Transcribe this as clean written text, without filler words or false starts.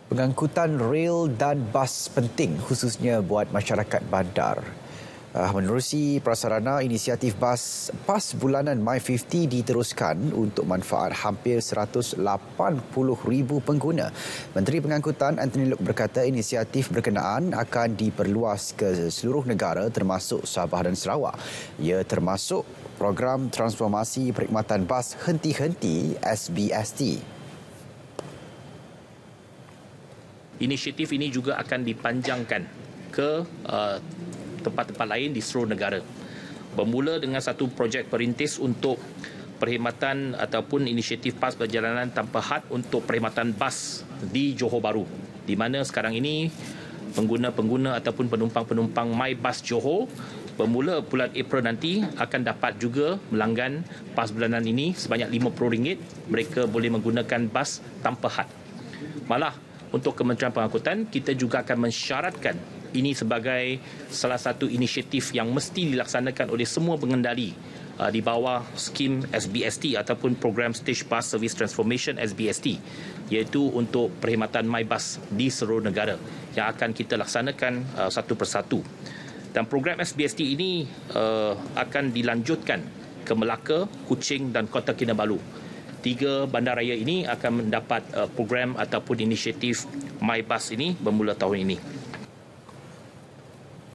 Pengangkutan rel dan bas penting khususnya buat masyarakat bandar. Menerusi prasarana, inisiatif bas PAS bulanan My50 diteruskan untuk manfaat hampir 180,000 pengguna. Menteri Pengangkutan Anthony Loke berkata inisiatif berkenaan akan diperluas ke seluruh negara termasuk Sabah dan Sarawak. Ia termasuk program transformasi perkhidmatan bas henti-henti SBST. Inisiatif ini juga akan dipanjangkan ke tempat-tempat lain di seluruh negara. Bermula dengan satu projek perintis untuk perkhidmatan ataupun inisiatif PAS perjalanan tanpa had untuk perkhidmatan bas di Johor Bahru, di mana sekarang ini pengguna-pengguna ataupun penumpang-penumpang My Bus Johor bermula bulan April nanti akan dapat juga melanggan PAS bulanan ini sebanyak RM50. Mereka boleh menggunakan bas tanpa had. Malah untuk Kementerian Pengangkutan, kita juga akan mensyaratkan ini sebagai salah satu inisiatif yang mesti dilaksanakan oleh semua pengendali di bawah skim SBST ataupun program Stage Bus Service Transformation SBST, iaitu untuk perkhidmatan MyBus di seluruh negara yang akan kita laksanakan satu persatu. Dan program SBST ini akan dilanjutkan ke Melaka, Kuching dan Kota Kinabalu. 3 bandaraya ini akan mendapat program ataupun inisiatif MyBus ini bermula tahun ini.